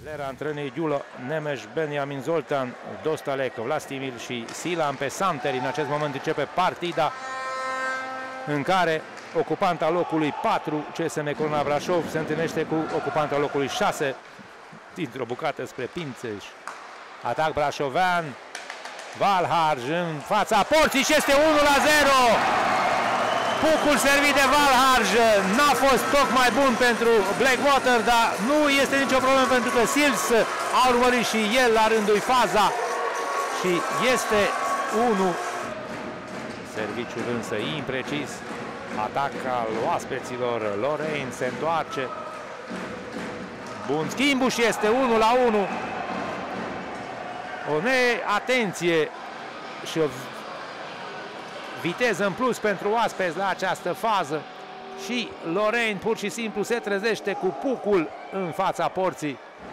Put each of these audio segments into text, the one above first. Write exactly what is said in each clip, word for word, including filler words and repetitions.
Lera antrenii Giulă, Nemes, Benjamin Zoltan, Dostalek, Vlastimir și Silan pe Santeri. În acest moment începe partida în care ocupanta locului patru, C S M Corona Brașov, se întâlnește cu ocupanta locului șase, dintr-o bucată spre Pințeș. Atac brașovean, Valharj în fața porții și este unu la zero. Pucul servit de Valharj n-a fost tocmai bun pentru Blackwater, dar nu este nicio problemă pentru că Sils a urmărit și el la rândul faza și este unu. Serviciul însă imprecis. Atac al oaspeților, Lorraine se întoarce. Bun schimbul și este unu la unu. O neatenție și o viteză în plus pentru oaspeți la această fază și Lorraine pur și simplu se trezește cu pucul în fața porții.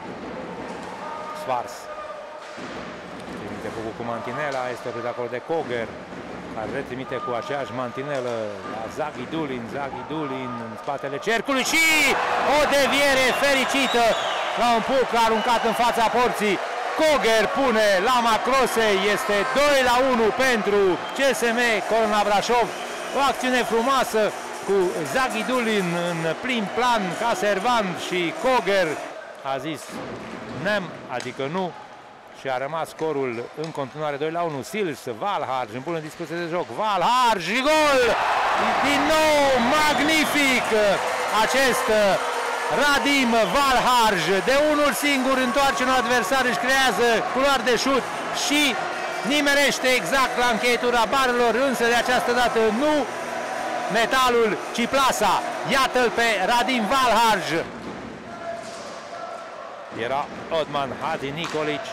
Svars trimite pucul cu mantinela, este oprit acolo de Koger, care retrimite cu aceeași mantinelă la Zaghidulin, Zaghidulin în spatele cercului și o deviere fericită la un puc aruncat în fața porții. Koger pune la Macrose, este doi la unu pentru C S M Corona Brașov. O acțiune frumoasă cu Zaghidulin în plin plan ca servant și Koger a zis nem, adică nu, și a rămas scorul în continuare doi la unu. Sils, Valharj în bună discuție de joc, Valharj și gol! Din nou magnific acest Radim Valharj, de unul singur întoarce un adversar, își creează culoare de șut și nimerește exact la încheietura barelor, însă de această dată nu metalul, ci plasa. Iată-l pe Radim Valharj. Era Odman Hadzi Nikolic.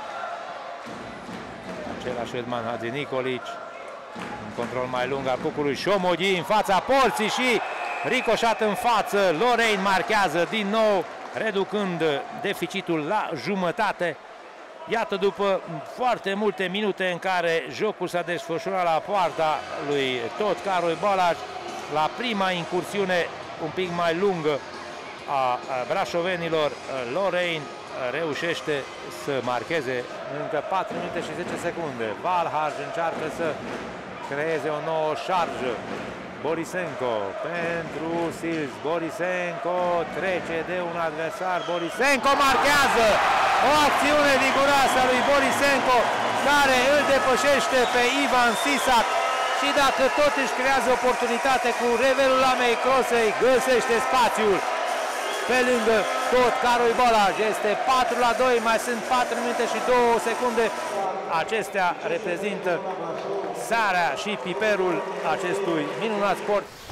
Același Odman Hadzi Nikolic. Un control mai lung al pucului Șomoghi în fața porții și ricoșat în față. Lorraine marchează din nou, reducând deficitul la jumătate. Iată, după foarte multe minute în care jocul s-a desfășurat la poarta lui tot Carol Balaj, la prima incursiune un pic mai lungă a brașovenilor, Lorraine reușește să marcheze încă patru minute și zece secunde. Valharj încearcă să creeze o nouă șarjă. Borisenko pentru Sils, Borisenko trece de un adversar, Borisenko marchează! O acțiune viguroasă a lui Borisenko care îl depășește pe Ivan Sisak și dacă tot își creează oportunitate cu revelul la Macrosei, găsește spațiul pe lângă tot Carol Balaj. Este patru la doi, mai sunt patru minute și două secunde. Acestea reprezintă sarea și piperul acestui minunat sport.